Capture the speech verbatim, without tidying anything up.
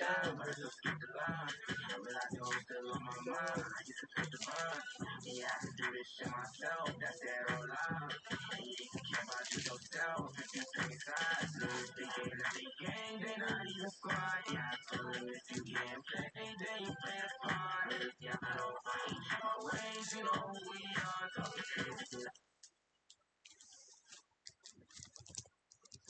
love versus skip the line. I realize you're still on my mind. I used to pick the mind. Yeah, I can do this shit myself. That's that or lie. And you need to care about you yourself. If you take sides, lose the game of the game, then not even squad. Yeah, I told him if you can't play, then you play the part. Yeah, I don't fight my ways, you know who we are. Talking crazy.